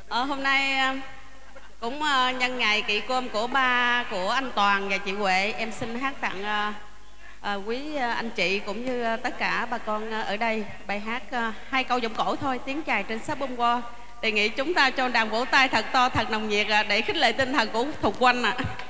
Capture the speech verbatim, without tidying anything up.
Ờ, hôm nay cũng nhân ngày kỵ cơm của ba của anh Toàn và chị Huệ, em xin hát tặng à, à, quý anh chị cũng như tất cả bà con ở đây bài hát à, hai câu giọng cổ thôi, tiếng chài trên sáp bông hoa. Đề nghị chúng ta cho đàn vỗ tay thật to, thật nồng nhiệt à, để khích lệ tinh thần của Thục Quanh ạ. À.